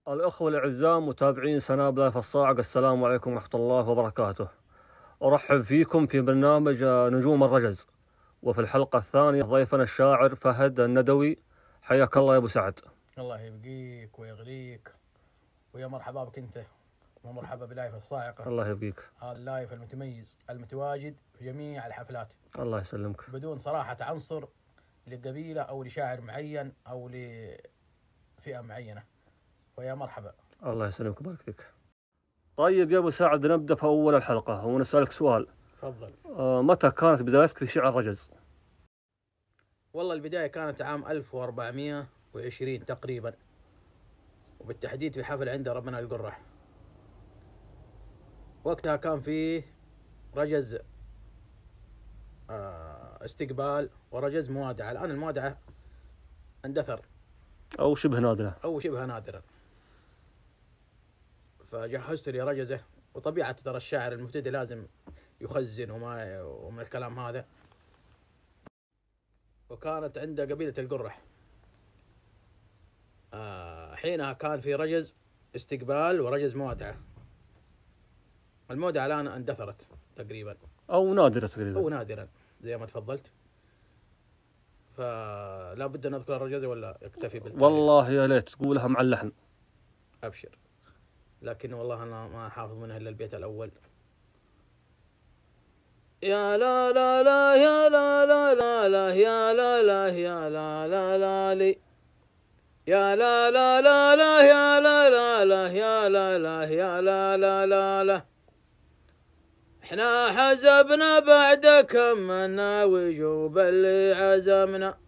الأخوة الأعزاء متابعين سناب لايف الصاعقة، السلام عليكم ورحمة الله وبركاته. أرحب فيكم في برنامج نجوم الرجز، وفي الحلقة الثانية ضيفنا الشاعر فهد الندوي. حياك الله يا أبو سعد. الله يبقيك ويغريك، ويا مرحبا بك انت، ومرحبا بلايف الصاعقة. الله يبقيك. هذا اللايف المتميز المتواجد في جميع الحفلات الله يسلمك. بدون صراحة عنصر لقبيلة أو لشاعر معين أو لفئة معينة. ويا مرحبا. الله يسلمك ويبارك فيك. طيب يا أبو سعد، نبدأ في أول الحلقة ونسألك سؤال. تفضل. متى كانت بدايتك في شعر الرجز؟ والله البداية كانت عام 1420 تقريبا، وبالتحديد في حفل عند ربنا القرح. وقتها كان فيه رجز استقبال ورجز موادعة. الآن الموادعة اندثر أو شبه نادرة. أو شبه نادرا، فجهزت لي رجزة. وطبيعة ترى الشاعر المبتدئ لازم يخزن ومن الكلام هذا. وكانت عند قبيلة القرح. حينها كان في رجز استقبال ورجز موادعة. المودعة الآن اندثرت تقريبا أو نادرة تقريبا. أو نادرا زي ما تفضلت. فلا بد أن نذكر الرجزة ولا يكتفي بالتاريخ؟ والله يا ليت تقولها مع اللحن. أبشر، لكن والله أنا ما حافظ منها إلا البيت الأول. يا لا لا لا يا لا لا لا لا يا لا لا يا لا لا لا لي يا لا لا لا لا يا لا لا لا يا لا لا يا لا لا لا لا. احنا حزبنا بعدك منا وجوب اللي عزمنا،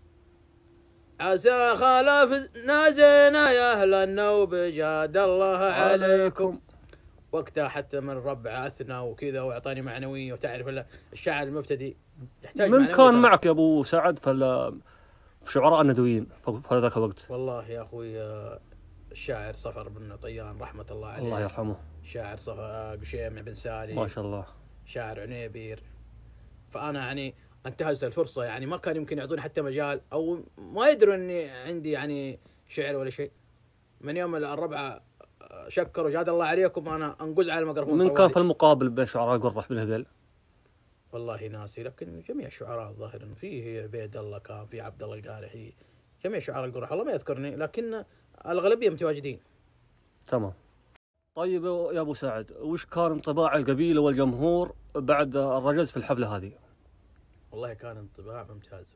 عسى خلفنا زينا يا اهل النوب جاد الله عليكم. وقتها حتى من ربع اثنى وكذا واعطاني معنويه. وتعرف الشاعر المبتدئ يحتاج من كان معك يا ابو سعد في شعراء الندويين في ذاك الوقت؟ والله يا اخوي الشاعر صفر بن طيان رحمه الله عليه، الله يرحمه. شاعر قشيم بن سالي، ما شاء الله، شاعر عنيبير. فانا يعني انتهزت الفرصه، يعني ما كان يمكن يعطوني حتى مجال او ما يدروا اني عندي يعني شعر ولا شيء. من يوم الربعه شكروا جاد الله عليكم انا انقز على الميكروفون. من كان في المقابل بين شعراء قرح بن هذيل؟ والله ناسي، لكن جميع الشعراء الظاهر فيه عبيد الله، كان في عبد الله القارحي، جميع شعراء القرح الله ما يذكرني، لكن الاغلبيه متواجدين. تمام. طيب يا ابو سعد، وش كان انطباع القبيله والجمهور بعد الرجز في الحفله هذه؟ والله كان انطباع ممتاز،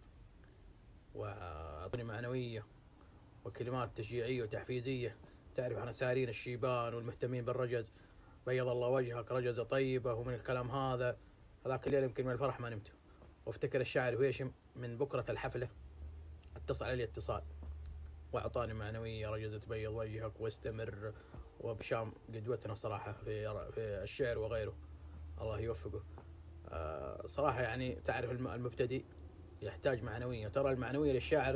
واعطوني معنويه وكلمات تشجيعيه وتحفيزيه. تعرف احنا سارين الشيبان والمهتمين بالرجز، بيض الله وجهك رجزه طيبه. ومن الكلام هذاك الليل يمكن من الفرح ما نمت. وافتكر الشاعر هويشم من بكره الحفله اتصل علي اتصال واعطاني معنويه رجزه بيض وجهك واستمر. وبشام قدوتنا صراحه في الشعر وغيره، الله يوفقه. صراحه يعني تعرف المبتدئ يحتاج معنويه. ترى المعنويه للشاعر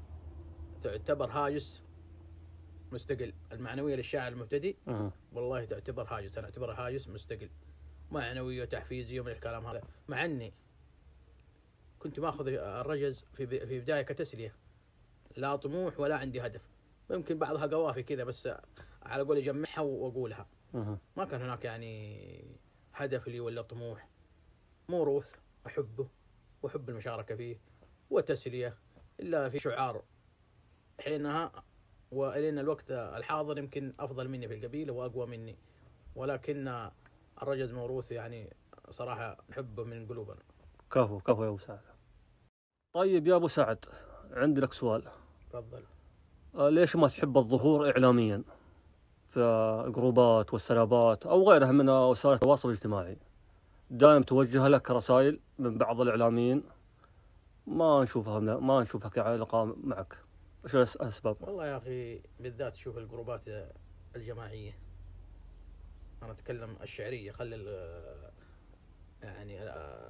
تعتبر هاجس مستقل. المعنويه للشاعر المبتدئ والله تعتبر هاجس، انا اعتبرها هاجس مستقل، معنويه وتحفيزيه من الكلام هذا. مع اني كنت ماخذ الرجز في بدايه كتسليه، لا طموح ولا عندي هدف. ممكن بعضها قوافي كذا بس على قول اجمعها واقولها. ما كان هناك يعني هدف لي ولا طموح. موروث احبه واحب المشاركه فيه وتسليه، الا في شعار حينها والين الوقت الحاضر يمكن افضل مني في القبيله واقوى مني، ولكن الرجز موروث يعني صراحه نحبه من قلوبنا. كفو كفو يا ابو سعد. طيب يا ابو سعد، عندي لك سؤال. تفضل. ليش ما تحب الظهور اعلاميا في الجروبات والسنابات او غيرها من وسائل التواصل الاجتماعي؟ دائما توجه لك رسائل من بعض الاعلاميين ما نشوفها كعلاقه معك. ايش الاسباب؟ والله يا اخي بالذات شوف الجروبات الجماعيه، انا اتكلم الشعريه، خلي يعني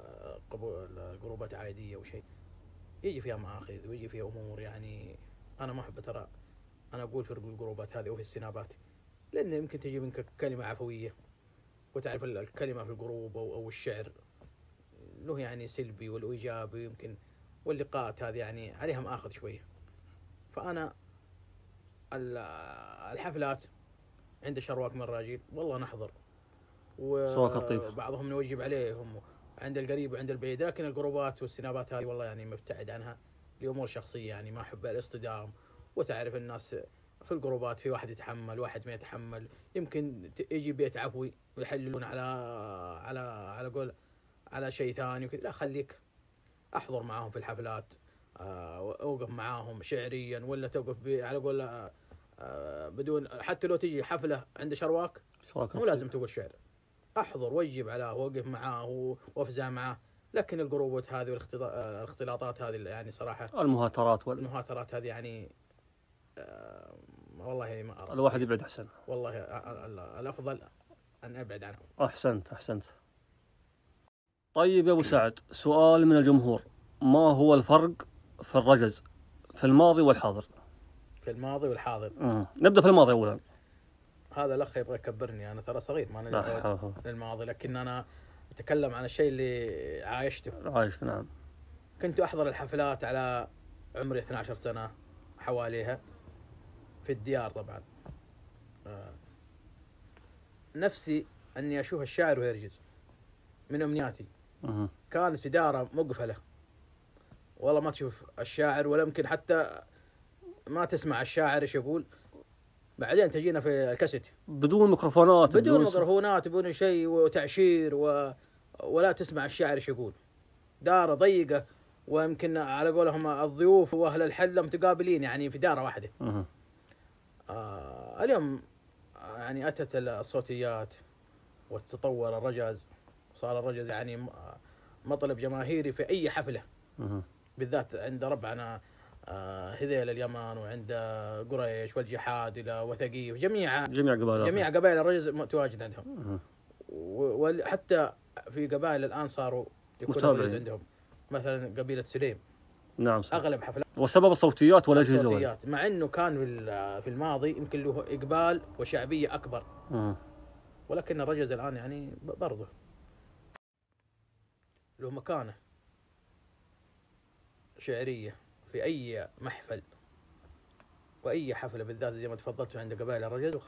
الجروبات عاديه وشيء يجي فيها مآخذ ويجي فيها امور. يعني انا ما احب ترى انا اقول في الجروبات هذه وفي السنابات، لان يمكن تجي منك كلمه عفويه. وتعرف الكلمه في الجروب او الشعر له يعني سلبي وله ايجابي يمكن، واللقاءات هذه يعني عليها مآخذ شويه. فانا الحفلات عنده شرواك من الراجيل والله نحضر، سواك الطيب. وبعضهم نوجب عليهم عند القريب وعند البعيد، لكن الجروبات والسنابات هذه والله يعني مبتعد عنها لأمور شخصية، يعني ما أحب الاصطدام. وتعرف الناس في الجروبات في واحد يتحمل واحد ما يتحمل، يمكن يجي بيت عفوي ويحللون على قول على شيء ثاني وكذا. لا خليك احضر معاهم في الحفلات، اوقف معاهم شعريا، ولا توقف على قول بدون، حتى لو تجي حفلة عند شرواك سواك مو الطيب. لازم تقول شعر، احضر وجب عليه ووقف معاه وافزع معاه. لكن الجروبات هذه والاختلاطات هذه يعني صراحة المهاترات المهاترات هذه يعني والله ما أرى. الواحد يبعد أحسن. والله الأفضل أن أبعد عنهم. أحسنت. طيب يا أبو سعد، سؤال من الجمهور: ما هو الفرق في الرجز في الماضي والحاضر؟ في الماضي والحاضر. نبدأ في الماضي أولا. هذا الأخ يبغى يكبرني، أنا ترى صغير ما لا أنا للماضي، لكن أنا أتكلم عن الشيء اللي عايشته. نعم. كنت أحضر الحفلات على عمري 12 سنة حواليها في الديار طبعا. نفسي أني أشوف الشاعر ويرجز من أمنياتي. كانت في دارة مقفلة، والله ما تشوف الشاعر، ولا يمكن حتى ما تسمع الشاعر ايش يقول. بعدين تجينا في الكاسيت بدون ميكروفونات، بدون شيء وتعشير ولا تسمع الشاعر ايش يقول. دارة ضيقة، ويمكن على قولهم الضيوف واهل الحلة متقابلين يعني في دارة واحدة. اليوم يعني أتت الصوتيات وتطور الرجز، صار الرجز يعني مطلب جماهيري في أي حفلة. بالذات عند ربعنا هذيل اليمن، وعند قريش والجحاد إلى وثقيف، جميع قبائل الرجز متواجد عندهم. وحتى في قبائل الآن صاروا يكون الرجز عندهم، مثلا قبيلة سليم. نعم صح. أغلب حفلات وسبب الصوتيات والأجهزة، مع أنه كان في الماضي يمكن له إقبال وشعبية أكبر. ولكن الرجز الآن يعني برضه له مكانة شعرية في أي محفل وأي حفلة، بالذات زي ما تفضلت عند قبائل الرجز.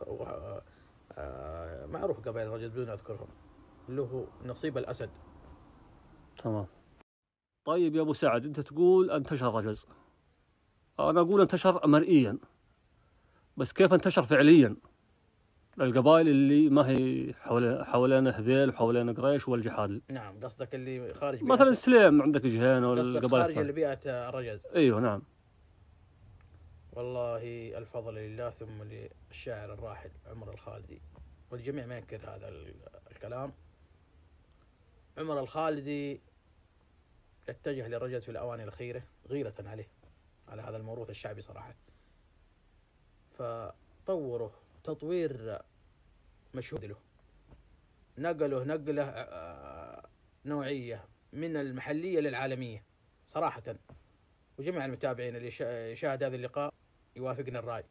معروف قبائل الرجز بدون أذكرهم، له نصيب الأسد. تمام. طيب يا أبو سعد، أنت تقول انتشر الرجز، أنا أقول انتشر مرئيا، بس كيف انتشر فعليا القبائل اللي ما هي حوالين هذيل وحوالين قريش والجحادل؟ نعم، قصدك اللي خارج مثلا سليم عندك جهين والقبائل خارج اللي بيئة الرجز. ايوه نعم. والله الفضل لله ثم للشاعر الراحل عمر الخالدي، والجميع ما ينكر هذا الكلام. عمر الخالدي اتجه للرجز في الأواني الأخيرة غيرة على هذا الموروث الشعبي صراحة، فطوره تطوير مشهود له، نقله نوعية من المحلية للعالمية صراحة. وجميع المتابعين اللي يشاهد هذا اللقاء يوافقنا الرأي.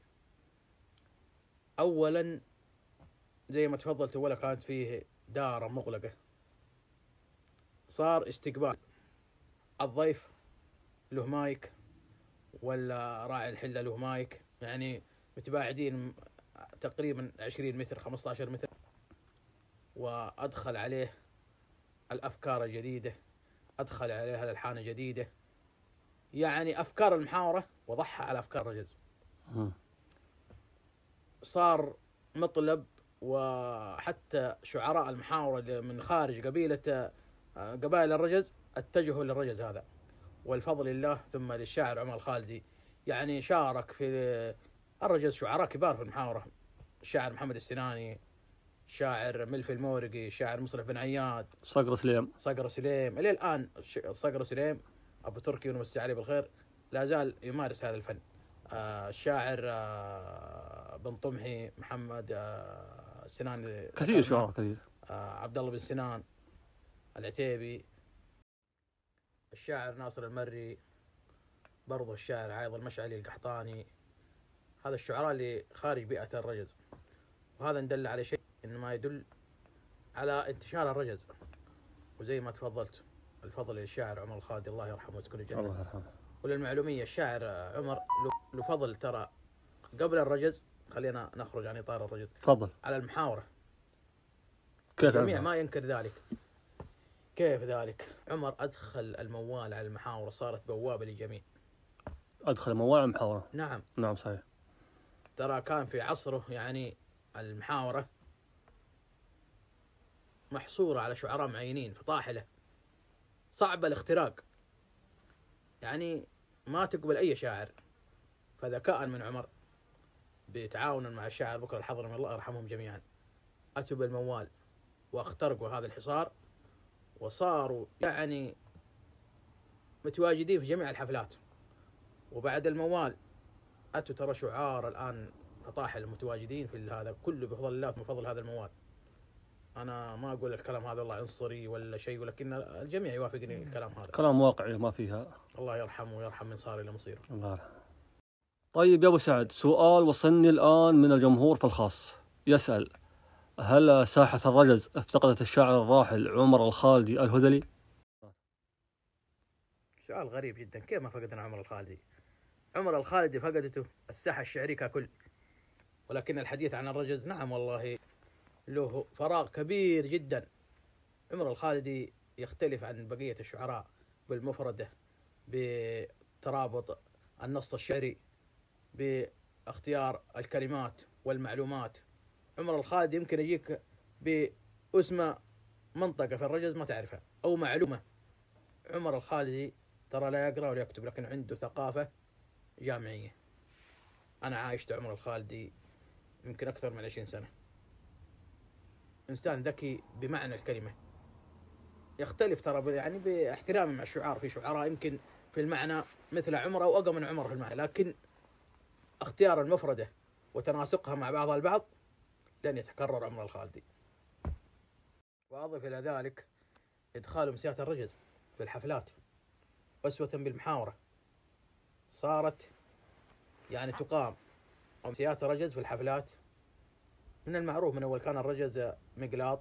أولا زي ما تفضلت، أولا كانت فيه دارة مغلقة، صار استقبال الضيف له مايك، ولا راعي الحلة له مايك، يعني متباعدين تقريبا 20 متر 15 متر، وأدخل عليه الأفكار الجديدة، أدخل عليها الألحان الجديدة، يعني أفكار المحاورة وضحها على أفكار الرجز. صار مطلب، وحتى شعراء المحاورة من خارج قبائل الرجز اتجهوا للرجز هذا، والفضل لله ثم للشاعر عمر الخالدي. يعني شارك في الرجز شعراء كبار في المحاورة، الشاعر محمد السناني، شاعر ملفي المورقي، شاعر مصرف بن عياد، صقر سليم إلى الآن. صقر سليم أبو تركي ونمسي عليه بالخير لا زال يمارس هذا الفن. الشاعر بن طمحي، محمد السنان، كثير شعراء كثير، عبد الله بن سنان العتيبي، الشاعر ناصر المري، برضو الشاعر عايض المشعلي القحطاني. هذا الشعراء اللي خارج بيئة الرجز، وهذا ندل على شيء إنما يدل على انتشار الرجز. وزي ما تفضلت الفضل للشاعر عمر الخالدي الله يرحمه ويسكنه الجنة. الله يرحمه. وللمعلومية الشاعر عمر له فضل ترى قبل الرجز خلينا نخرج عن إطار الرجز. تفضل. على المحاورة، كيف الجميع ما ينكر ذلك. كيف ذلك؟ عمر أدخل الموال على المحاورة، صارت بوابة للجميع. أدخل موال على المحاورة. نعم. نعم صحيح. ترى كان في عصره يعني المحاورة محصورة على شعراء معينين، فطاحلة صعب الاختراق، يعني ما تقبل أي شاعر. فذكاء من عمر بتعاون مع الشاعر بكر الحضرمي الله يرحمهم جميعا، أتوا بالموال واخترقوا هذا الحصار، وصاروا يعني متواجدين في جميع الحفلات. وبعد الموال أتوا ترى شعار الآن فطاحل متواجدين في هذا كله بفضل الله، من فضل هذا الموال. أنا ما أقول الكلام هذا والله عنصري ولا شيء، ولكن الجميع يوافقني الكلام هذا. كلام واقعي ما فيها. الله يرحمه ويرحم من صار إلى مصيره. الله يرحمه. طيب يا أبو سعد، سؤال وصلني الآن من الجمهور في الخاص، يسأل: هل ساحة الرجز افتقدت الشاعر الراحل عمر الخالدي الهذلي؟ سؤال غريب جدا، كيف ما فقدنا عمر الخالدي؟ عمر الخالدي فقدته الساحة الشعرية ككل، ولكن الحديث عن الرجز نعم والله له فراغ كبير جدا. عمر الخالدي يختلف عن بقية الشعراء بالمفردة، بترابط النص الشعري، باختيار الكلمات والمعلومات. عمر الخالدي يمكن يجيك باسم منطقة في الرجز ما تعرفها أو معلومة. عمر الخالدي ترى لا يقرأ ولا يكتب، لكن عنده ثقافة جامعية. أنا عايشت عمر الخالدي يمكن أكثر من 20 سنة. إنسان ذكي بمعنى الكلمة، يختلف ترى يعني باحترامي مع الشعراء. في شعراء يمكن في المعنى مثل عمر أو أقل من عمر في المعنى، لكن اختيار المفردة وتناسقها مع بعضها البعض لن يتكرر عمر الخالدي. وأضف إلى ذلك إدخال أمسيات الرجز في الحفلات أسوة بالمحاورة. صارت يعني تقام أمسيات الرجز في الحفلات. من المعروف من أول كان الرجز مقلاط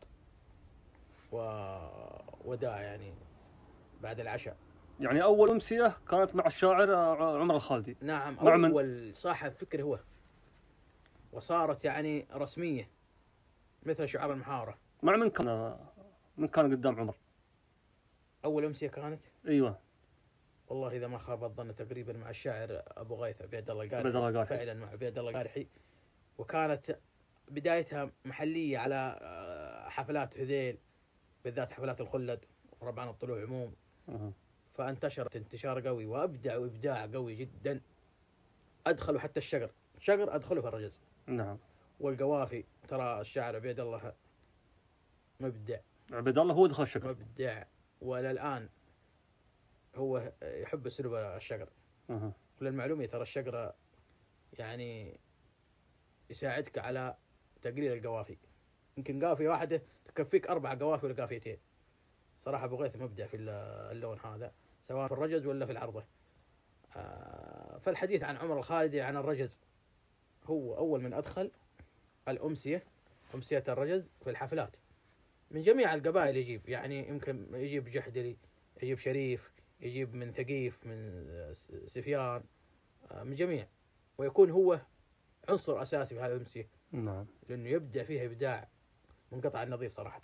ووداع يعني بعد العشاء. يعني أول أمسية كانت مع الشاعر عمر الخالدي. نعم، مع من؟ أول صاحب فكر هو، وصارت يعني رسمية مثل شعار المحاورة. مع من كان قدام عمر؟ أول أمسية كانت أيوة والله إذا ما خاب الظن تقريبا مع الشاعر أبو غيث عبيد الله القارحي. فعلا مع عبيد الله القارحي، وكانت بدايتها محلية على حفلات هذيل، بالذات حفلات الخلد وربعان الطلوع عموم. فانتشرت انتشار قوي وأبدعوا إبداع قوي جدا. أدخلوا حتى الشقر أدخلوا في الرجز. نعم. والقوافي، ترى الشاعر عبيد الله مبدع. عبيد الله هو دخل الشقر. مبدع، وللآن هو يحب أسلوب الشقر. وللمعلومة ترى الشقر يعني يساعدك على تقليل القوافي. يمكن قافية واحدة تكفيك 4 قوافي ولا قافيتين. صراحة أبو غيث مبدع في اللون هذا، سواء في الرجز ولا في العرضة. فالحديث عن عمر الخالدي عن الرجز، هو أول من أدخل أمسية الرجز في الحفلات من جميع القبائل. يجيب يعني يمكن يجيب جحدلي، يجيب شريف، يجيب من ثقيف، من سفيان، من جميع، ويكون هو عنصر أساسي في هذه الأمسية. نعم. لأنه يبدع فيها إبداع منقطع النظير صراحة.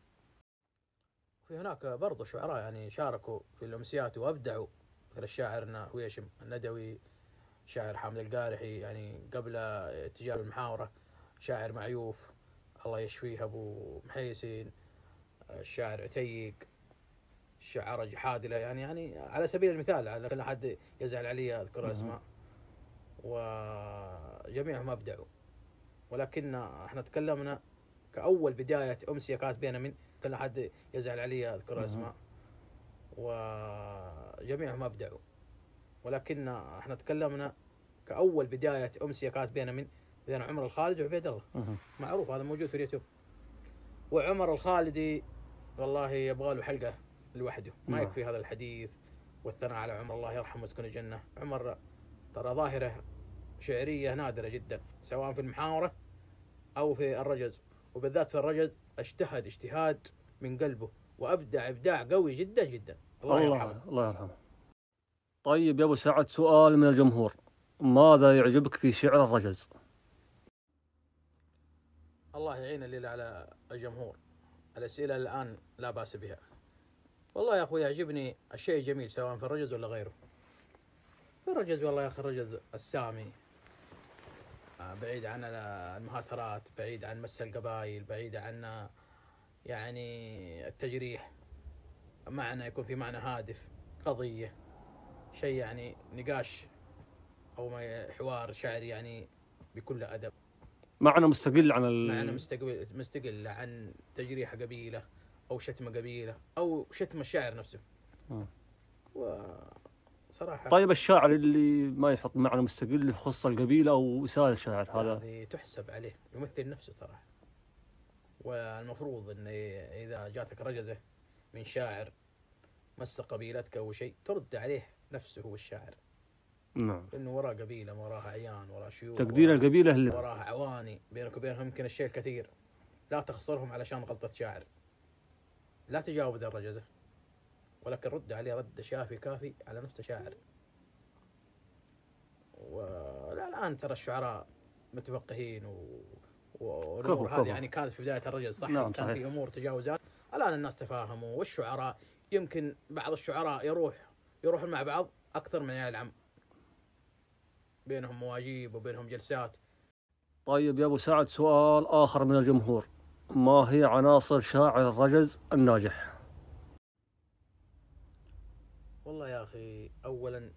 في هناك برضو شعراء يعني شاركوا في الأمسيات وأبدعوا، مثل الشاعر هويشم الندوي، شاعر حامد القارحي يعني قبل اتجاه المحاورة، شاعر معيوف الله يشفيه أبو محيسين، الشاعر عتيق، الشعراء جحادلة، يعني على سبيل المثال، على كل حد يزعل علي أذكر الأسماء، وجميعهم أبدعوا. ولكن احنا تكلمنا كأول بداية أمسية كانت بيننا من كل حد يزعل علي أذكر الأسماء، وجميعهم أبدعوا. ولكن احنا تكلمنا كأول بداية أمسية كانت بين عمر الخالدي وعبيد الله. معروف هذا موجود في اليوتيوب. وعمر الخالدي والله يبغى له حلقة لوحده، ما يكفي هذا الحديث والثناء على عمر الله يرحمه ويسكن الجنة. عمر ترى ظاهرة شعرية نادرة جدا، سواء في المحاورة أو في الرجز، وبالذات في الرجز اجتهاد من قلبه وأبدع إبداع قوي جدا جدا. الله يرحمه. الله يرحمه. طيب يا أبو سعد، سؤال من الجمهور: ماذا يعجبك في شعر الرجز؟ الله يعين الليل على الجمهور. الأسئلة الآن لا بأس بها. والله يا أخوي يعجبني الشيء الجميل سواء في الرجز ولا غيره. في الرجز والله يا أخي الرجز السامي، بعيد عن المهاترات، بعيد عن مس القبائل، بعيد عن يعني التجريح، معنى يكون في معنى هادف، قضية، شيء يعني نقاش أو حوار شعري يعني بكل أدب، معنى مستقل عن معنى مستقل عن تجريح قبيلة أو شتم قبيلة أو شتم الشاعر نفسه. وصراحة طيب الشاعر اللي ما يحط معنى مستقل يخص القبيلة أو إساءة الشاعر هذه تحسب عليه، يمثل نفسه صراحة. والمفروض أن إذا جاتك رجزة من شاعر مس قبيلتك أو شيء ترد عليه نفسه هو الشاعر. نعم. لأنه وراه قبيلة، وراها عيان، وراه شيوخ، تقدير القبيلة اللي وراها عواني، بينك وبينهم يمكن الشيء الكثير. لا تخسرهم علشان غلطة شاعر. لا تجاوز الرجزة، ولكن رد عليه رد شافي كافي على نفس شاعر. والآن ترى الشعراء متفقهين والأمور هذه يعني كانت في بداية الرجز صح. نعم كان في أمور تجاوزات. الآن الناس تفاهموا، والشعراء يمكن بعض الشعراء يروحون مع بعض أكثر من عيال العم، بينهم مواجيب وبينهم جلسات. طيب يا أبو سعد، سؤال آخر من الجمهور: ما هي عناصر شاعر الرجز الناجح؟ والله يا أخي أولا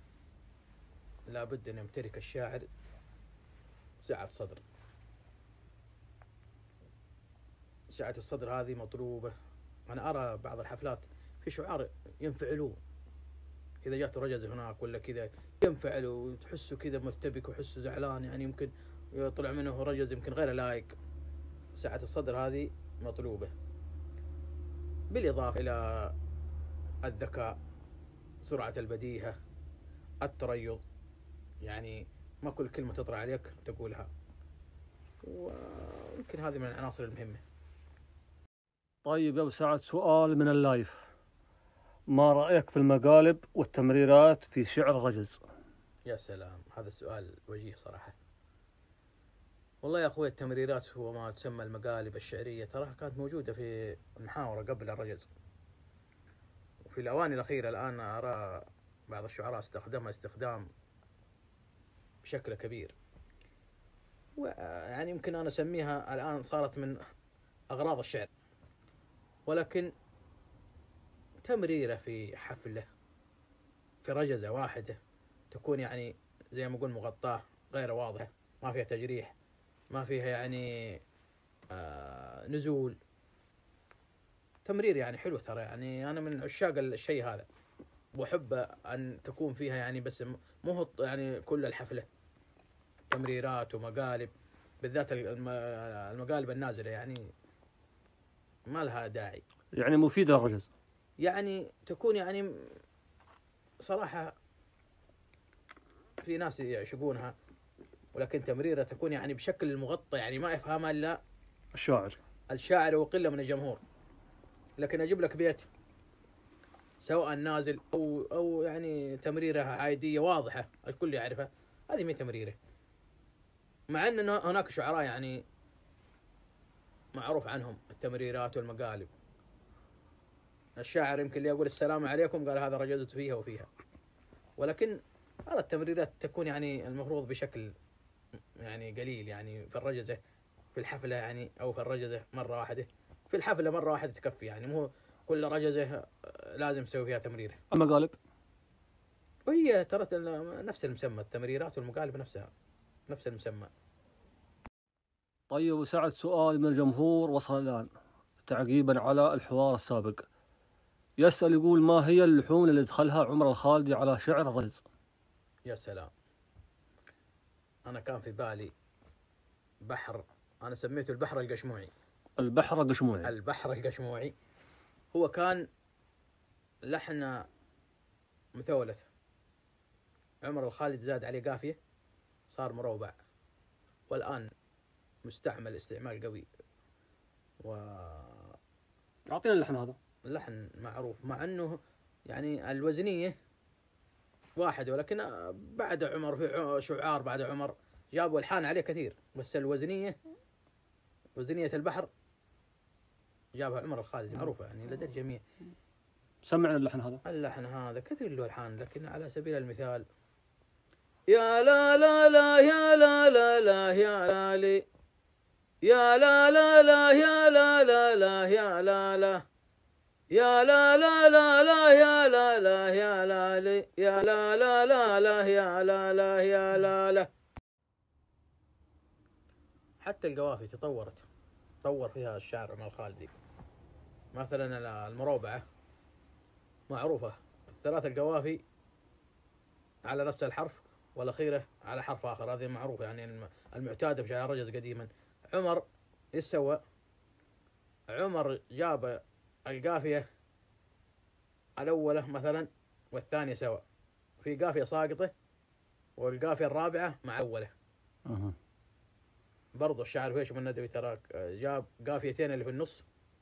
لابد أن يمتلك الشاعر سعة صدر. سعة الصدر هذه مطلوبة. أنا أرى بعض الحفلات في شعار ينفعلوا إذا جات رجز هناك ولا كذا، ينفعلوا وتحسه كذا مرتبك وحسه زعلان، يعني يمكن يطلع منه رجز يمكن غير لايق. سعة الصدر هذه مطلوبة، بالإضافة إلى الذكاء، سرعة البديهة، التريض، يعني ما كل كلمة تطرح عليك تقولها، ويمكن هذه من العناصر المهمة. طيب يا أبو سعد، سؤال من اللايف: ما رأيك في المقالب والتمريرات في شعر الرجز؟ يا سلام، هذا السؤال وجيه صراحة. والله يا أخوي التمريرات هو ما تسمى المقالب الشعرية تراها كانت موجودة في المحاورة قبل الرجز، وفي الأواني الأخيرة الآن أرى بعض الشعراء استخدمها استخدام بشكل كبير، ويعني يمكن أنا أسميها الآن صارت من أغراض الشعر. ولكن تمريرة في حفلة في رجزة واحدة تكون يعني زي ما أقول مغطاة، غير واضحة، ما فيها تجريح، ما فيها يعني نزول، تمرير يعني حلو ترى. يعني أنا من عشاق الشيء هذا، وأحب أن تكون فيها يعني، بس مو يعني كل الحفلة تمريرات ومقالب، بالذات المقالب النازلة يعني ما لها داعي. يعني مفيدة للرجز، يعني تكون يعني صراحة في ناس يعشقونها، ولكن تمريرة تكون يعني بشكل مغطى، يعني ما يفهمها إلا الشاعر وقلة من الجمهور. لكن أجيب لك بيت سواء نازل أو يعني تمريرة عادية واضحة الكل يعرفها، هذه ما تمريرة. مع أن هناك شعراء يعني معروف عنهم التمريرات والمقالب. الشاعر يمكن اللي يقول السلام عليكم قال هذا رجزت فيها وفيها، ولكن هذا التمريرات تكون يعني المفروض بشكل يعني قليل، يعني في الرجزة في الحفلة يعني، أو في الرجزة مرة واحدة في الحفلة مرة واحدة تكفي، يعني مو كل رجزة لازم تسوي فيها تمريرة. المقالب وهي ترى نفس المسمى، التمريرات والمقالب نفسها نفس المسمى. طيب أبو سعد، سؤال من الجمهور وصل الآن تعقيبا على الحوار السابق، يسأل يقول: ما هي اللحون اللي دخلها عمر الخالدي على شعر الرجز؟ يا سلام، أنا كان في بالي بحر، أنا سميته البحر القشموعي. البحر القشموعي. البحر القشموعي هو كان لحن مثولث، عمر الخالد زاد عليه قافية صار مروبع، والآن مستعمل استعمال قوي. أعطينا اللحن هذا. اللحن معروف، مع أنه يعني الوزنية واحد، ولكن بعد عمر في شعار بعد عمر جابوا الحان عليه كثير، بس الوزنية وزنية البحر جابها عمر الخالدي، معروفة يعني لدى الجميع. سمعنا اللحن هذا. اللحن هذا كثير له ألحان، لكن على سبيل المثال: يا لا لا لا يا لا لا لا يا لا لي، يا لا لا لا يا لا لا لا يا لا لا، يا لا لا لا لا يا لا لا يا لا لي، يا لا لا لا لا يا لا لا يا لا لا. حتى القوافي طور فيها الشاعر عمر الخالدي. مثلا المروبعة معروفة، الثلاث القوافي على نفس الحرف والأخيرة على حرف آخر، هذه معروفة يعني المعتادة في شعر الرجز قديما. عمر إيش سوى؟ عمر جاب القافية الأولى مثلا والثانية سوا في قافية ساقطة، والقافية الرابعة مع أولى. برضو الشاعر هشام الندوي تراك جاب قافيتين اللي في النص،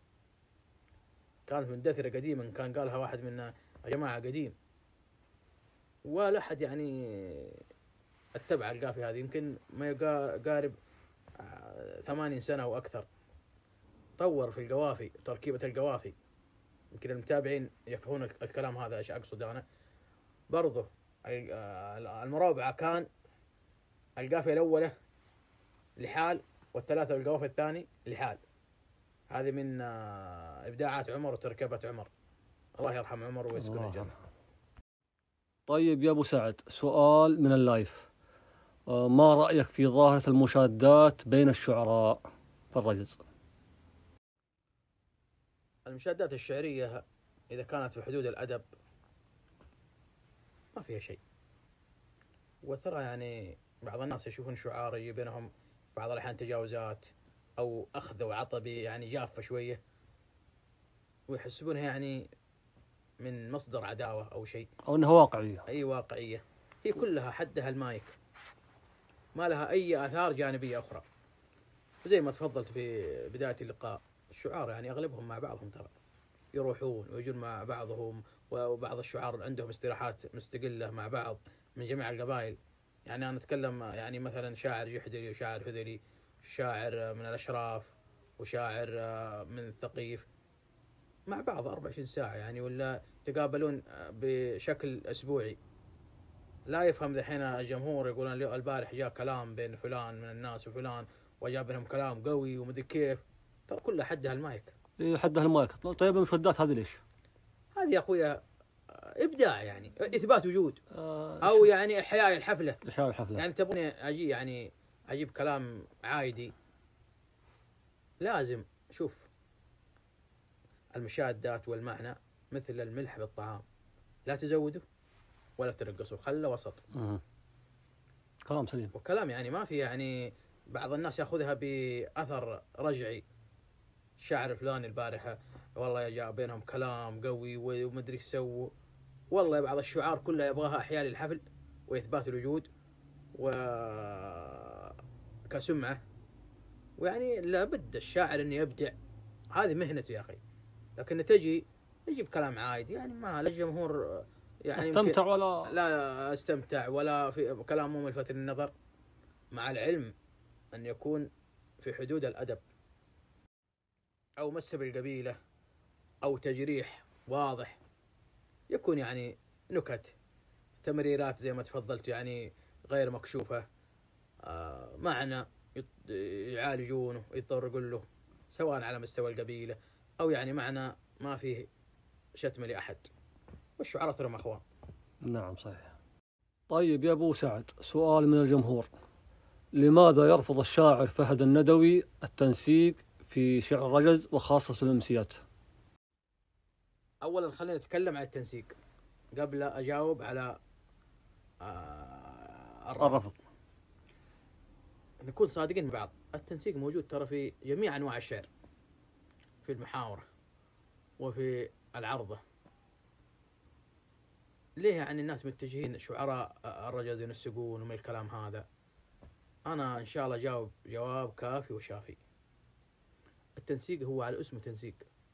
كانت مندثرة قديما، كان قالها واحد من جماعة قديم، ولا أحد يعني اتبع القافية هذه، يمكن ما يقارب 80 سنة أو أكثر. طور في القوافي، تركيبة القوافي، يمكن المتابعين يفهمون الكلام هذا ايش أقصد أنا. برضو المروبعة كان القافية الأولى لحال، والثلاثة القوافي الثاني لحال. هذه من إبداعات عمر وتركيبة عمر، الله يرحم عمر ويسكن الجنة. طيب يا أبو سعد، سؤال من اللايف: ما رأيك في ظاهرة المشادات بين الشعراء في الرجز؟ المشادات الشعرية إذا كانت في حدود الأدب ما فيها شيء. وترى يعني بعض الناس يشوفون شعار يجي بينهم بعض الأحيان تجاوزات أو أخذ وعطى يعني جافة شوية، ويحسبونها يعني من مصدر عداوة أو شيء، أو أنها واقعية. أي واقعية. هي كلها حدها المايك، ما لها أي آثار جانبية أخرى. زي ما تفضلت في بداية اللقاء، الشعار يعني أغلبهم مع بعضهم ترى يروحون ويجون مع بعضهم، وبعض الشعار عندهم استراحات مستقلة مع بعض من جميع القبائل. يعني أنا أتكلم يعني مثلا شاعر جحدري وشاعر هذلي، شاعر من الأشراف وشاعر من الثقيف، مع بعض 24 ساعة يعني، ولا تقابلون بشكل أسبوعي. لا يفهم ذحين الجمهور يقولون البارح جاء كلام بين فلان من الناس وفلان وجاب لهم كلام قوي ومدري كيف، ترى كلها حدها المايك. حدها المايك. طيب المشادات هذه ليش؟ هذه يا أخويا إبداع، يعني إثبات وجود، أو يعني إحياء الحفلة. يعني تبغوني أجي يعني أجيب كلام عايدي؟ لازم شوف، المشادات والمعنى مثل الملح بالطعام، لا تزوده ولا تنقصه، خله وسط. كلام سليم، وكلام يعني ما في يعني بعض الناس ياخذها بأثر رجعي. الشاعر الفلاني البارحة والله جاء بينهم كلام قوي ومدري ايش سووا، والله بعض الشعار كلها يبغاها احياء للحفل واثبات الوجود وكسمعة. ويعني لابد الشاعر انه يبدع، هذه مهنته يا اخي. لكن تجي يجيب كلام عايد، يعني ما للجمهور يعني استمتع ولا لا استمتع ولا في كلام مو ملفت للنظر، مع العلم أن يكون في حدود الأدب، أو مس بالقبيلة أو تجريح واضح، يكون يعني نكت تمريرات زي ما تفضلت يعني غير مكشوفة، معنى يعالجونه يضطرقوا له سواء على مستوى القبيلة أو يعني معنى ما فيه شتم لأحد، والشعراء ترى أخوان. نعم صحيح. طيب يا أبو سعد، سؤال من الجمهور: لماذا يرفض الشاعر فهد الندوي التنسيق في شعر الرجز وخاصة الأمسيات؟ أولا خلينا نتكلم عن التنسيق قبل أجاوب على الرفض. نكون صادقين مع بعض، التنسيق موجود ترى في جميع أنواع الشعر، في المحاورة وفي العرضة. ليه يعني الناس متجهين شعراء الرجز ينسقون ومن الكلام هذا؟ أنا إن شاء الله جاوب جواب كافي وشافي. التنسيق هو على اسمه تنسيق،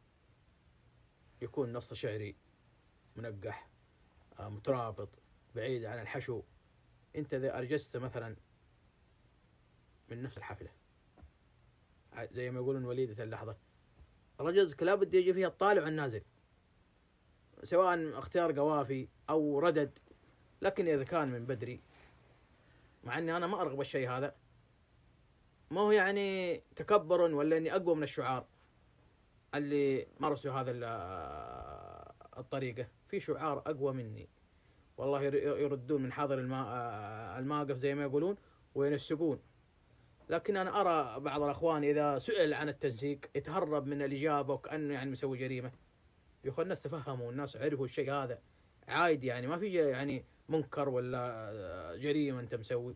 يكون نص شعري منقح مترابط بعيد عن الحشو. أنت إذا أرجزت مثلا من نفس الحفلة زي ما يقولون وليدة اللحظة. الرجز لابد يجي فيها الطالع والنازل، سواء اختيار قوافي أو ردد. لكن إذا كان من بدري، مع أني أنا ما أرغب الشيء هذا، ما هو يعني تكبر ولا إني أقوى من الشعار اللي مارسوا هذا الطريقة. في شعار أقوى مني والله، يردون من حاضر الماقف زي ما يقولون وينسقون. لكن أنا أرى بعض الأخوان إذا سئل عن التنسيق يتهرب من الإجابة وكأنه يعني مسوي جريمة. يا أخوان الناس تفهموا والناس عرفوا الشيء هذا عادي، يعني ما في يعني منكر ولا جريمة أنت مسوي.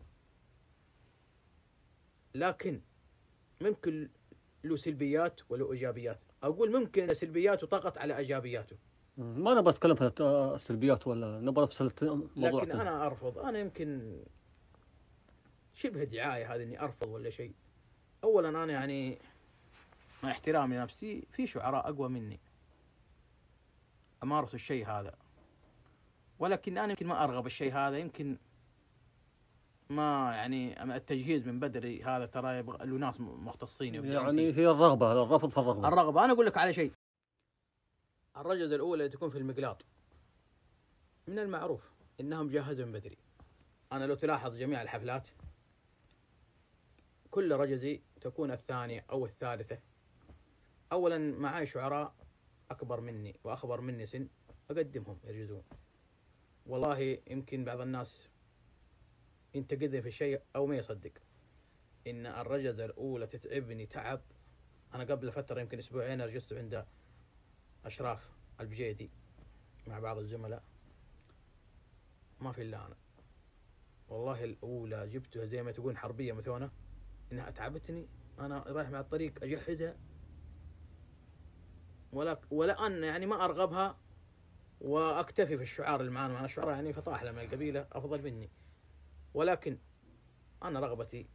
لكن ممكن له سلبيات وله إيجابيات. أقول ممكن سلبياته طغت على إيجابياته. ما نبغى نتكلم في السلبيات ولا نبغى نفصل الموضوع. لكن أنا أرفض. أنا يمكن شبه دعاية هذه إني أرفض ولا شيء. أولا أنا يعني مع احترامي لنفسي في شعراء أقوى مني أمارس الشيء هذا، ولكن أنا يمكن ما أرغب الشيء هذا. يمكن ما يعني التجهيز من بدري هذا ترى يبغى له ناس مختصين يعني هي الرغبة، الرفض في الرغبة. أنا أقول لك على شيء، الرجزة الأولى اللي تكون في المقلاط من المعروف إنها مجهزة من بدري. أنا لو تلاحظ جميع الحفلات كل رجزي تكون الثانية أو الثالثة. أولا معاي شعراء أكبر مني وأخبر مني سن، أقدمهم يرجزون. والله يمكن بعض الناس ينتقدني في الشيء أو ما يصدق إن الرجزة الأولى تتعبني تعب. أنا قبل فترة يمكن أسبوعين رجزت عند أشراف البجيدي مع بعض الزملاء، ما في إلا أنا. والله الأولى جبتها زي ما تقول حربية مثونة، إنها أتعبتني. أنا رايح مع الطريق أجهزها ولا أن يعني ما أرغبها وأكتفي في الشعار اللي معنا. الشعراء يعني فطاحلة من القبيلة أفضل مني، ولكن أنا رغبتي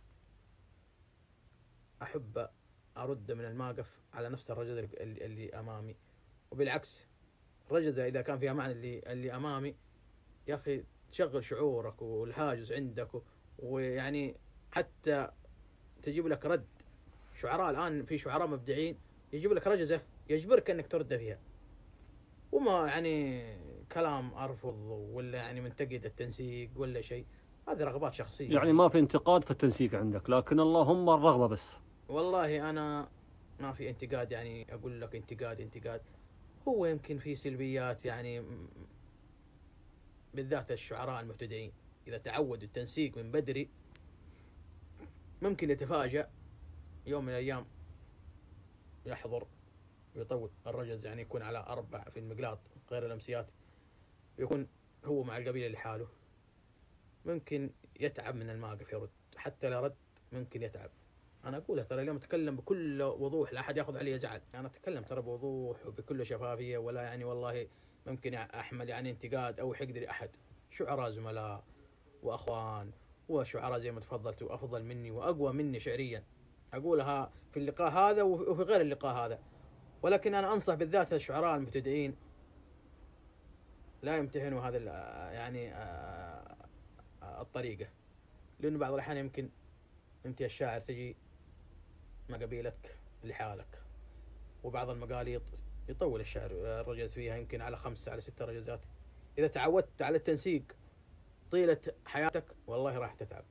أحب أرد من الماقف على نفس الرجل اللي أمامي. وبالعكس الرجزة إذا كان فيها معنى اللي أمامي، يا أخي تشغل شعورك والهاجس عندك، ويعني حتى تجيب لك رد. شعراء الآن في شعراء مبدعين يجيب لك رجزة يجبرك أنك ترد فيها، وما يعني كلام أرفض ولا يعني منتقد التنسيق ولا شيء. هذه رغبات شخصية. يعني ما في انتقاد في التنسيق عندك، لكن اللهم الرغبة بس. والله أنا ما في انتقاد، يعني أقول لك انتقاد. هو يمكن في سلبيات، يعني بالذات الشعراء المبتدئين إذا تعودوا التنسيق من بدري ممكن يتفاجأ يوم من الأيام يحضر ويطول الرجز، يعني يكون على 4 في المقلاط غير الأمسيات، يكون هو مع القبيلة لحاله. ممكن يتعب من الماقف يرد، حتى لا رد ممكن يتعب. أنا أقولها ترى اليوم أتكلم بكل وضوح، لا أحد يأخذ علي زعل. أنا أتكلم ترى بوضوح وبكل شفافية، ولا يعني والله ممكن أحمل يعني انتقاد أو حقد لأحد. شعراء زملاء وأخوان وشعراء زي ما تفضلت وأفضل مني وأقوى مني شعريا، أقولها في اللقاء هذا وفي غير اللقاء هذا. ولكن أنا أنصح بالذات الشعراء المبتدئين لا يمتهنوا هذا يعني الطريقة، لأنه بعض الأحيان يمكن أنت الشاعر تجي مع قبيلتك لحالك، وبعض المقاليط يطول الشعر الرجز فيها يمكن على 5 على 6 رجزات. إذا تعودت على التنسيق طيلة حياتك والله راح تتعب.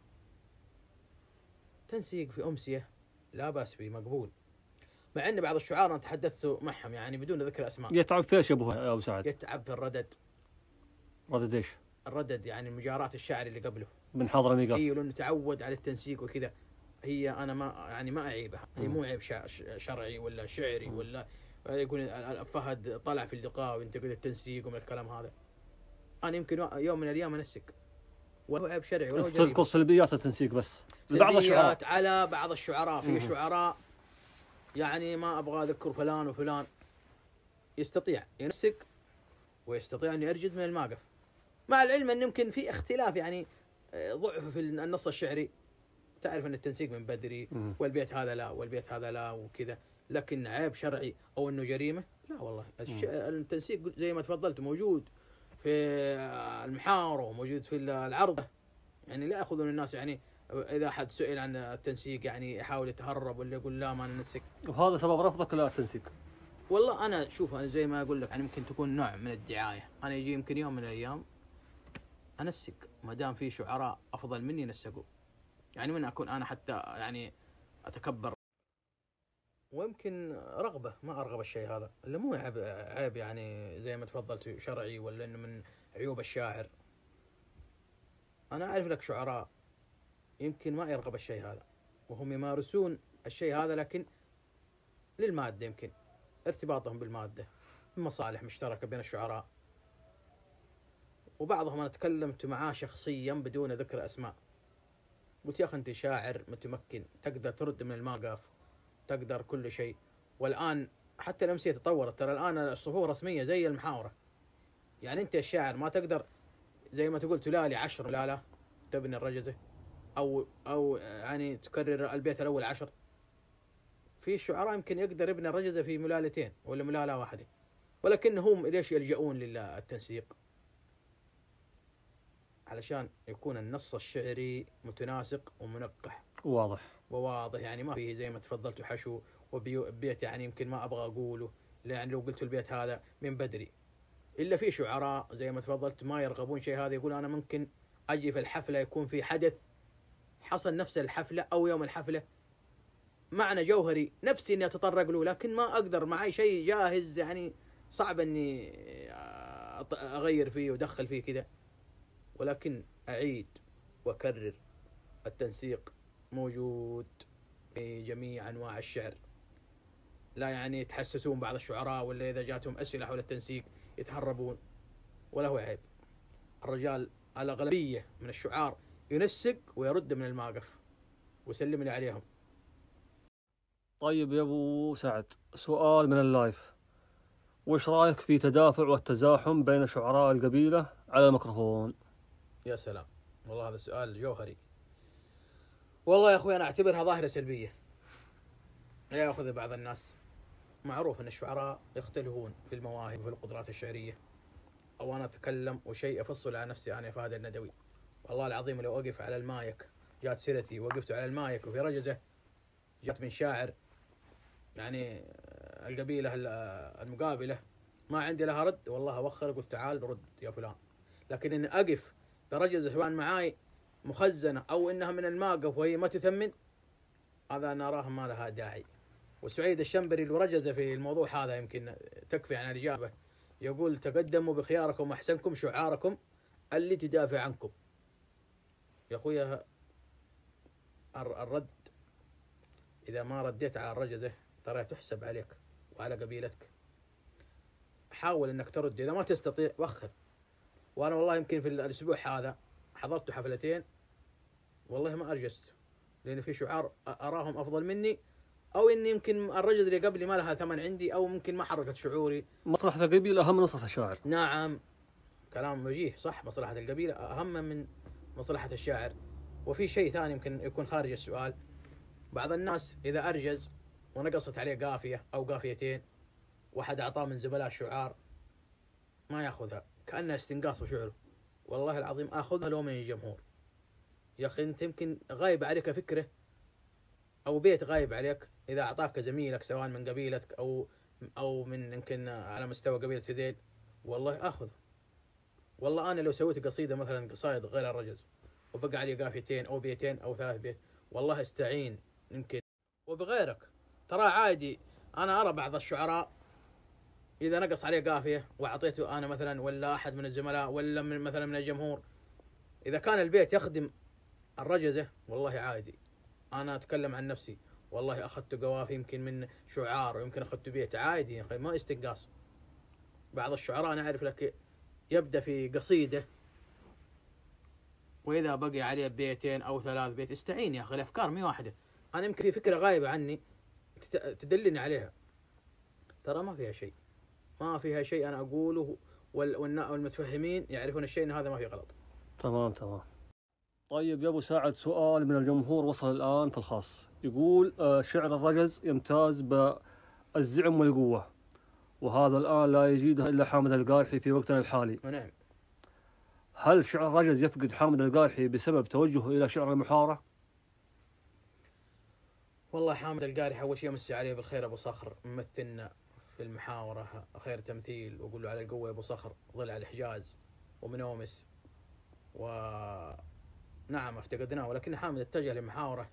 تنسيق في أمسية لا بأس به، مقبول. مع أن بعض الشعراء أنا تحدثت معهم يعني بدون ذكر أسماء. يتعب في ايش يا أبو سعد؟ يتعب في الردد. ردد ايش؟ الردد يعني مجاراة الشاعر اللي قبله من حضر ميقات. اي لأنه تعود على التنسيق وكذا. هي أنا ما يعني ما أعيبها، هي مو عيب شرعي ولا شعري ولا يقول فهد طلع في اللقاء وينتقد التنسيق ومن الكلام هذا. أنا يمكن يوم من الأيام أنسق ولا عيب شرعي ولا جريمة. تذكر سلبيات التنسيق بس بعض الشعراء على بعض الشعراء. في شعراء يعني ما أبغى أذكر فلان وفلان يستطيع ينسق ويستطيع أن يرجد من الماقف، مع العلم أن يمكن في اختلاف يعني ضعف في النص الشعري. تعرف أن التنسيق من بدري والبيت هذا لا والبيت هذا لا وكذا، لكن عيب شرعي أو أنه جريمة لا والله. التنسيق زي ما تفضلت موجود في المحاور وموجود في العرضة، يعني لا يأخذون الناس يعني إذا حد سئل عن التنسيق يعني يحاول يتهرب ولا يقول لا ما ننسق. وهذا سبب رفضك للتنسيق؟ والله أنا شوف، أنا زي ما أقول لك يعني ممكن تكون نوع من الدعاية. أنا يجي يمكن يوم من الأيام أنسق ما دام في شعراء أفضل مني نسقوا، يعني من أكون أنا حتى يعني أتكبر، ويمكن رغبة ما أرغب الشيء هذا اللي مو عيب يعني زي ما تفضلت شرعي ولا إنه من عيوب الشاعر. أنا أعرف لك شعراء يمكن ما يرغب الشيء هذا وهم يمارسون الشيء هذا، لكن للمادة، يمكن ارتباطهم بالمادة، مصالح مشتركة بين الشعراء. وبعضهم أنا تكلمت معاه شخصيا بدون ذكر أسماء، قلت يا أخي أنت شاعر متمكن، تقدر ترد من الموقف، تقدر كل شيء. والآن حتى الأمسية تطورت، ترى الآن الصفوف رسمية زي المحاورة. يعني أنت الشاعر ما تقدر زي ما تقول تلالي 10 لا تبني الرجزة أو يعني تكرر البيت الأول 10. في شعراء يمكن يقدر يبني الرجزة في ملالتين ولا ملالة واحدة، ولكنهم ليش يلجؤون للتنسيق؟ علشان يكون النص الشعري متناسق ومنقح وواضح، يعني ما فيه زي ما تفضلت حشو وبيت يعني يمكن ما أبغى أقوله، يعني لو قلت البيت هذا من بدري. إلا في شعراء زي ما تفضلت ما يرغبون شيء هذا، يقول أنا ممكن أجي في الحفلة يكون في حدث حصل نفس الحفلة أو يوم الحفلة معنى جوهري نفسي إني أتطرق له، لكن ما أقدر، معي شيء جاهز يعني صعب إني أغير فيه ودخل فيه كذا. ولكن أعيد وأكرر، التنسيق موجود في جميع أنواع الشعر. لا يعني يتحسسون بعض الشعراء ولا إذا جاتهم أسئلة حول التنسيق يتهربون، ولا هو عيب. الرجال الأغلبية من الشعار ينسق ويرد من الموقف ويسلم لي عليهم. طيب يا أبو سعد، سؤال من اللايف: وش رأيك في تدافع والتزاحم بين شعراء القبيلة على الميكروفون؟ يا سلام، والله هذا سؤال جوهري. والله يا أخوي أنا أعتبرها ظاهرة سلبية لا يأخذ بعض الناس. معروف أن الشعراء يختلفون في المواهب وفي القدرات الشعرية. أو أنا أتكلم وشيء أفصل على نفسي أنا فهد الندوي، والله العظيم لو أقف على المايك، جات سيرتي وقفت على المايك وفي رجزة جات من شاعر يعني القبيلة المقابلة ما عندي لها رد، والله أوخر قلت تعال رد يا فلان. لكن إن أقف برجزة سواء معاي مخزنة أو إنها من الماقف وهي ما تثمن، هذا أنا أراه ما لها داعي. وسعيد الشنبري اللي رجز في الموضوع هذا يمكن تكفي عن الإجابة، يقول تقدموا بخياركم وأحسنكم شعاركم اللي تدافع عنكم. يا أخويا الرد إذا ما رديت على الرجزة ترى تحسب عليك وعلى قبيلتك. حاول إنك ترد، إذا ما تستطيع وخر. وأنا والله يمكن في الأسبوع هذا حضرت حفلتين والله ما أرجست، لأن في شعار أراهم أفضل مني، أو إن يمكن الرجل اللي قبلي ما لها ثمن عندي، أو ممكن ما حركت شعوري. مصلحة القبيلة أهم من مصلحة الشاعر. نعم كلام وجيه صح، مصلحة القبيلة أهم من مصلحة الشاعر. وفي شيء ثاني يمكن يكون خارج السؤال، بعض الناس إذا أرجز ونقصت عليه قافية أو قافيتين، واحد أعطاه من زملاء الشعار ما يأخذها كأنها استنقاص شعره. والله العظيم أخذها لو من الجمهور. يا أخي أنت يمكن غايب عليك فكرة أو بيت غايب عليك، إذا أعطاك زميلك سواء من قبيلتك أو من يمكن على مستوى قبيلة هذيل، والله آخذ. والله أنا لو سويت قصيدة مثلا قصائد غير الرجز وبقى علي قافيتين أو بيتين أو 3 بيت، والله استعين يمكن وبغيرك. ترى عادي، أنا أرى بعض الشعراء إذا نقص عليه قافية وأعطيته أنا مثلا ولا أحد من الزملاء ولا مثلا من الجمهور، إذا كان البيت يخدم الرجزة والله عادي. أنا أتكلم عن نفسي، والله أخذت قوافي يمكن من شعار ويمكن أخذت بيت عادي يا أخي، ما استنقاص. بعض الشعراء أنا أعرف لك يبدأ في قصيدة وإذا بقي عليه بيتين أو 3 بيت استعين يا أخي، الأفكار مي واحدة. أنا يمكن في فكرة غايبة عني تدلني عليها، ترى ما فيها شيء، ما فيها شيء أنا أقوله والمتفهمين يعرفون الشيء إن هذا ما في غلط. تمام. طيب يا أبو سعد، سؤال من الجمهور وصل الآن في الخاص، يقول شعر الرجز يمتاز بالزعم والقوة، وهذا الآن لا يجيده إلا حامد القارحي في وقتنا الحالي. نعم. هل شعر الرجز يفقد حامد القارحي بسبب توجهه إلى شعر المحارة؟ والله حامد القارح أول شيء أمسي عليه بالخير أبو صخر، ممثلنا في المحاورة خير تمثيل، وأقول له على القوة يا أبو صخر، ضلع الحجاز ومنومس. ونعم افتقدناه، ولكن حامد اتجه لمحاورة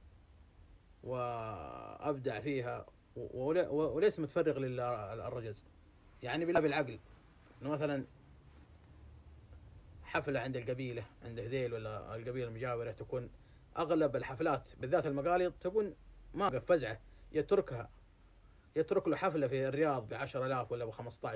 وأبدع فيها، وليس متفرغ للرجز. يعني بالعقل، مثلا حفلة عند القبيلة، عند هذيل ولا القبيلة المجاورة، تكون أغلب الحفلات بالذات المقاليد تكون ما فزعة، يترك له حفلة في الرياض ب10,000 ولا ب15،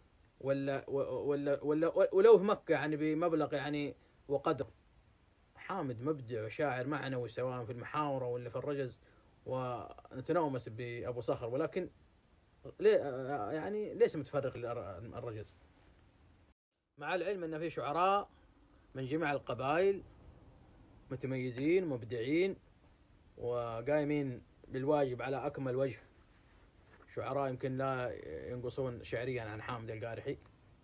ولا ولو في مكة يعني بمبلغ يعني وقدر. حامد مبدع وشاعر معنوي سواء في المحاورة ولا في الرجز، ونتنومس بأبو صخر، ولكن يعني ليس متفرغ للرجز. مع العلم أن في شعراء من جميع القبائل متميزين مبدعين وقايمين بالواجب على أكمل وجه، شعراء يمكن لا ينقصون شعريا عن حامد القارحي،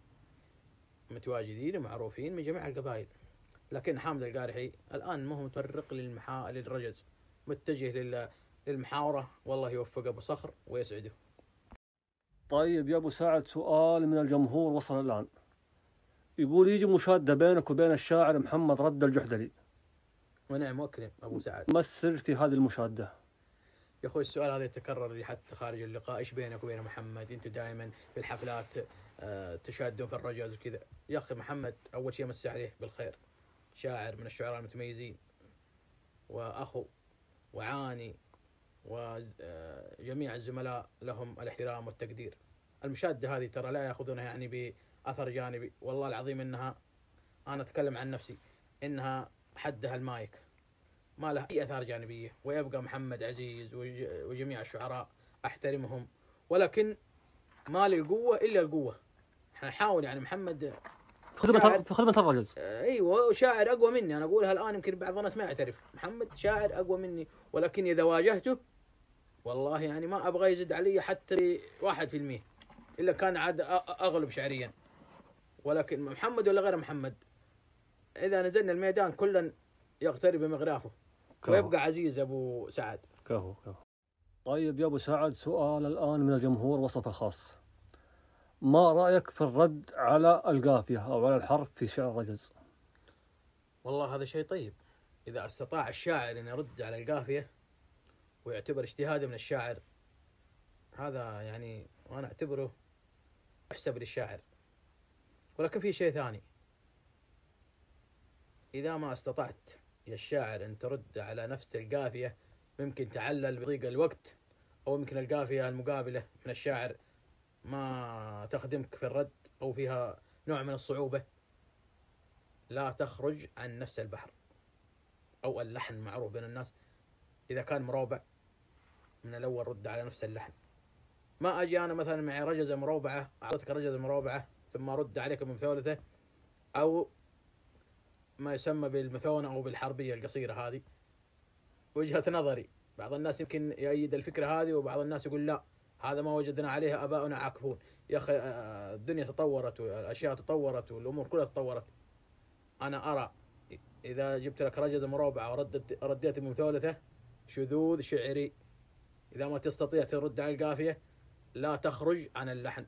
متواجدين ومعروفين من جميع القبائل. لكن حامد القارحي الآن ما هو متفرق للرجز، متجه للمحاورة، والله يوفق أبو صخر ويسعده. طيب يا أبو سعد، سؤال من الجمهور وصل الآن، يقول يجي مشادة بينك وبين الشاعر محمد رد الجحدري. ونعم وكرم أبو سعد. ما السر في هذه المشادة؟ يا أخوي السؤال هذا يتكرر لي حتى خارج اللقاء، إيش بينك وبين محمد؟ أنتوا دائما في الحفلات تشادون في الرجز وكذا. يا أخي محمد أول شيء مسي عليه بالخير، شاعر من الشعراء المتميزين، وأخو وعاني، وجميع الزملاء لهم الاحترام والتقدير. المشادة هذه ترى لا يأخذونها يعني بأثر جانبي، والله العظيم إنها، أنا أتكلم عن نفسي، إنها حدها المايك، ما لها أي آثار جانبية. ويبقى محمد عزيز وجميع الشعراء أحترمهم، ولكن ما لي القوة إلا القوة. احنا نحاول يعني محمد في خدمة الرجز. ايوه شاعر اقوى مني، انا اقولها الان يمكن بعض الناس ما يعترف، محمد شاعر اقوى مني، ولكن اذا واجهته والله يعني ما ابغى يزيد علي حتى 1%، الا كان عاد اغلب شعريا. ولكن محمد ولا غير محمد، اذا نزلنا الميدان كلا يقترب بمغرافه، ويبقى عزيز ابو سعد. كهو. طيب يا ابو سعد، سؤال الان من الجمهور وصفه خاص، ما رايك في الرد على القافيه او على الحرف في شعر الرجز؟ والله هذا شيء طيب، اذا استطاع الشاعر ان يرد على القافيه ويعتبر اجتهاده من الشاعر، هذا يعني وانا اعتبره يحسب للشاعر. ولكن في شيء ثاني، إذا ما استطعت يا الشاعر أن ترد على نفس القافية، ممكن تعلل بضيق الوقت، أو يمكن القافية المقابلة من الشاعر ما تخدمك في الرد، أو فيها نوع من الصعوبة، لا تخرج عن نفس البحر أو اللحن معروف بين الناس. إذا كان مربع من الأول رد على نفس اللحن، ما أجي أنا مثلا معي رجزة مربعة أعطيك رجزة مربعة ثم أرد عليك بمثالثة، أو ما يسمى بالمثونة أو بالحربية القصيرة. هذه وجهة نظري، بعض الناس يمكن يؤيد الفكرة هذه، وبعض الناس يقول لا، هذا ما وجدنا عليه آباؤنا عاكفون. يا أخي الدنيا تطورت والأشياء تطورت والأمور كلها تطورت. أنا أرى إذا جبت لك رجزة مربعة ورديت بمثالثة شذوذ شعري. إذا ما تستطيع ترد على القافية لا تخرج عن اللحن،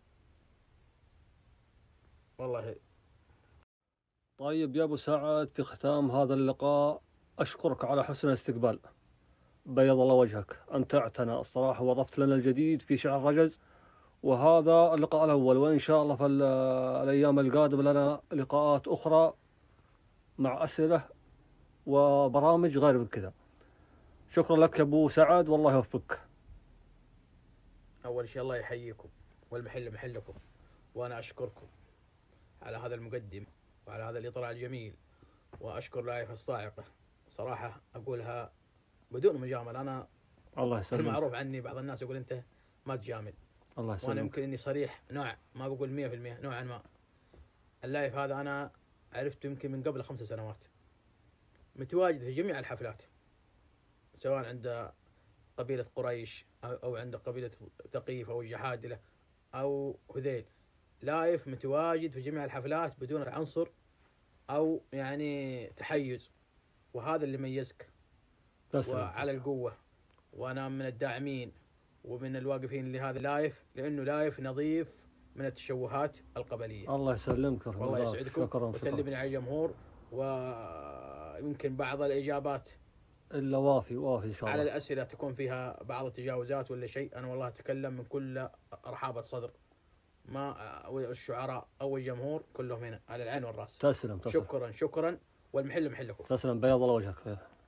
والله. طيب يا ابو سعد، في ختام هذا اللقاء اشكرك على حسن الاستقبال، بيض الله وجهك، امتعتنا الصراحه واضفت لنا الجديد في شعر الرجز، وهذا اللقاء الاول، وان شاء الله في الايام القادمه لنا لقاءات اخرى مع اسئله وبرامج غير من كذا. شكرا لك يا ابو سعد، والله يوفقك. أول شيء الله يحييكم والمحل محلكم، وأنا أشكركم على هذا المقدم وعلى هذا الإطلاع الجميل، وأشكر لايف الصاعقة صراحة أقولها بدون مجامل. أنا الله يسلمك. المعروف عني بعض الناس يقول أنت ما تجامل، الله يسلمك. وأنا يمكن إني صريح نوع، ما بقول 100%، نوعا ما. اللايف هذا أنا عرفته يمكن من قبل 5 سنوات، متواجد في جميع الحفلات، سواء عند قبيلة قريش أو عند قبيلة ثقيف أو الجحادلة أو هذيل. لايف متواجد في جميع الحفلات بدون عنصر أو يعني تحيز، وهذا اللي ميزك. وعلى القوة وأنا من الداعمين ومن الواقفين لهذا اللايف، لأنه لايف نظيف من التشوهات القبلية. الله يسلمك. والله يسعدكم. شكرا. وسلمني على الجمهور، ويمكن بعض الإجابات إلا وافي إن شاء الله على الأسئلة تكون فيها بعض التجاوزات ولا شيء. أنا والله أتكلم من كل رحابة صدر، ما الشعراء أو الجمهور كلهم هنا على العين والرأس. تسلم. شكرا والمحل محلكم. تسلم، بيض الله وجهك.